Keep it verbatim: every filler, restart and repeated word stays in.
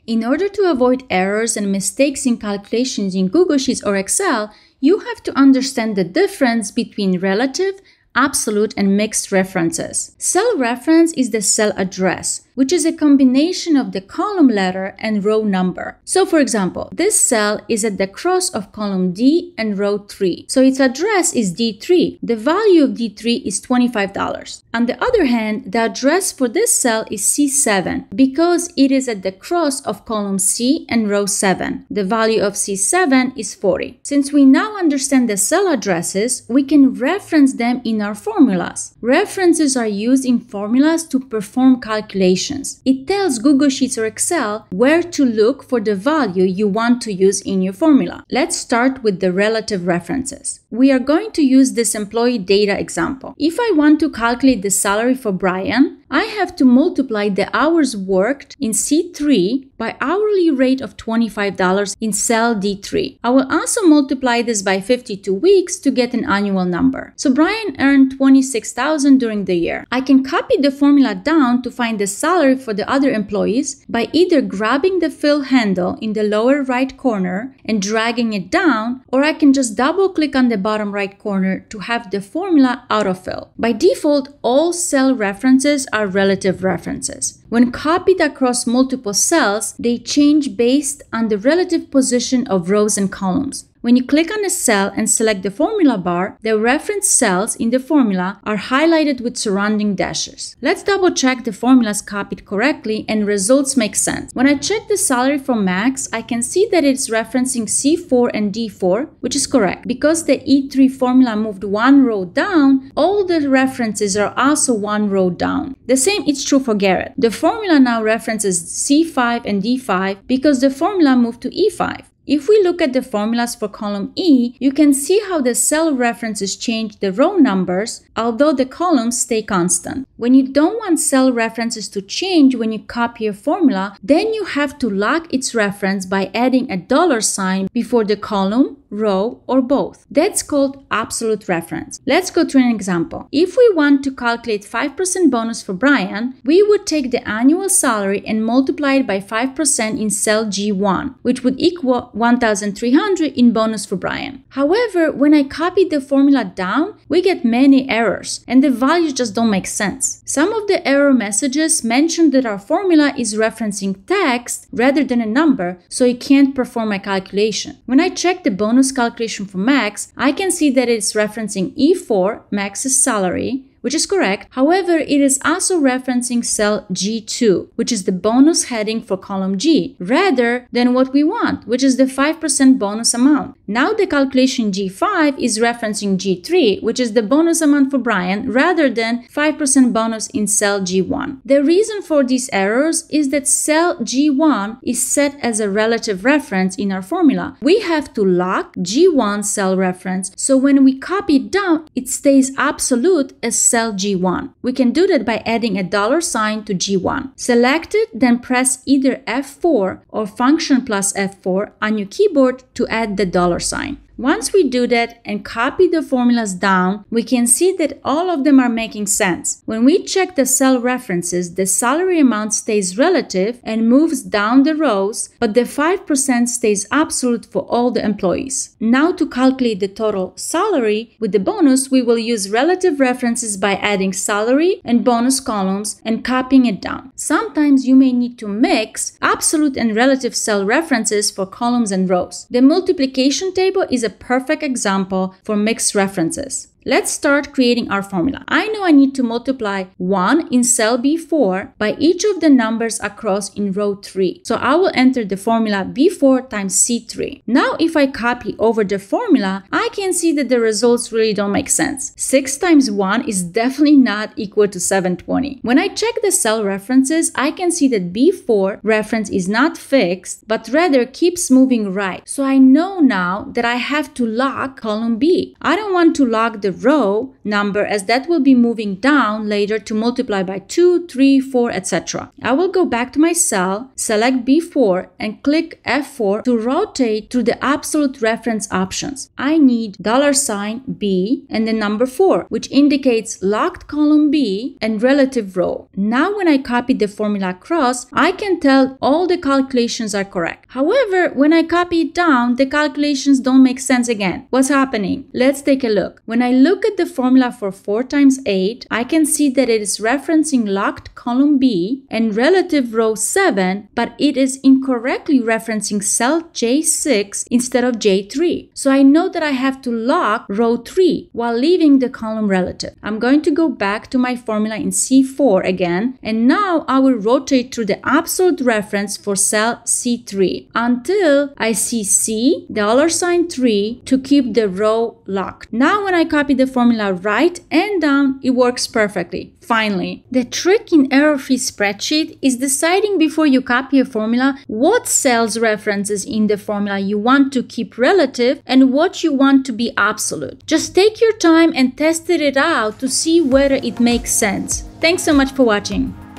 In order to avoid errors and mistakes in calculations in Google Sheets or Excel, you have to understand the difference between relative, absolute, and mixed references. Cell reference is the cell address, which is a combination of the column letter and row number. So for example, this cell is at the cross of column D and row three. So its address is D three. The value of D three is twenty-five dollars. On the other hand, the address for this cell is C seven because it is at the cross of column C and row seven. The value of C seven is forty. Since we now understand the cell addresses, we can reference them in our formulas. References are used in formulas to perform calculations. It tells Google Sheets or Excel where to look for the value you want to use in your formula. Let's start with the relative references. We are going to use this employee data example. If I want to calculate the salary for Brian, I have to multiply the hours worked in C three by hourly rate of twenty-five dollars in cell D three. I will also multiply this by fifty-two weeks to get an annual number. So Brian earned twenty-six thousand dollars during the year. I can copy the formula down to find the salary for the other employees by either grabbing the fill handle in the lower right corner and dragging it down, or I can just double click on the bottom right corner to have the formula autofill. By default, all cell references are relative references. When copied across multiple cells, they change based on the relative position of rows and columns. When you click on a cell and select the formula bar, the reference cells in the formula are highlighted with surrounding dashes. Let's double check the formulas copied correctly and results make sense. When I check the salary for Max, I can see that it's referencing C four and D four, which is correct. Because the E three formula moved one row down, all the references are also one row down. The same is true for Garrett. The formula now references C five and D five because the formula moved to E five. If we look at the formulas for column E, you can see how the cell references change the row numbers, although the columns stay constant. When you don't want cell references to change when you copy a formula, then you have to lock its reference by adding a dollar sign before the column, row, or both. That's called absolute reference. Let's go to an example. If we want to calculate five percent bonus for Brian, we would take the annual salary and multiply it by five percent in cell G one, which would equal one thousand three hundred in bonus for Brian. However, when I copy the formula down, we get many errors and the values just don't make sense. Some of the error messages mention that our formula is referencing text rather than a number, so it can't perform a calculation. When I check the bonus calculation for Max, I can see that it's referencing E four, Max's salary, which is correct. However, it is also referencing cell G two, which is the bonus heading for column G, rather than what we want, which is the five percent bonus amount. Now the calculation G five is referencing G three, which is the bonus amount for Brian, rather than five percent bonus in cell G one. The reason for these errors is that cell G one is set as a relative reference in our formula. We have to lock G one cell reference, so when we copy it down, it stays absolute as cell G one. We can do that by adding a dollar sign to G one. Select it, then press either F four or function plus F four on your keyboard to add the dollar sign. Once we do that and copy the formulas down, we can see that all of them are making sense. When we check the cell references, the salary amount stays relative and moves down the rows, but the five percent stays absolute for all the employees. Now to calculate the total salary with the bonus, we will use relative references by adding salary and bonus columns and copying it down. Sometimes you may need to mix absolute and relative cell references for columns and rows. The multiplication table is a perfect example for mixed references. Let's start creating our formula. I know I need to multiply one in cell B four by each of the numbers across in row three. So I will enter the formula B four times C three. Now if I copy over the formula, I can see that the results really don't make sense. six times one is definitely not equal to seven hundred twenty. When I check the cell references, I can see that B four reference is not fixed, but rather keeps moving right. So I know now that I have to lock column B. I don't want to lock the relative row number, as that will be moving down later to multiply by two, three, four, et cetera. I will go back to my cell, select B four, and click F four to rotate through the absolute reference options. I need dollar sign B and the number four, which indicates locked column B and relative row. Now when I copy the formula across, I can tell all the calculations are correct. However, when I copy it down, the calculations don't make sense again. What's happening? Let's take a look. When I look at the formula for four times eight, I can see that it is referencing locked column B and relative row seven, but it is incorrectly referencing cell J six instead of J three. So I know that I have to lock row three while leaving the column relative. I'm going to go back to my formula in C four again, and now I will rotate through the absolute reference for cell C three until I see C dollar sign three to keep the row locked. Now when I copy the formula right and down, it works perfectly. Finally, the trick in error-free spreadsheet is deciding before you copy a formula what cells references in the formula you want to keep relative and what you want to be absolute. Just take your time and test it out to see whether it makes sense. Thanks so much for watching.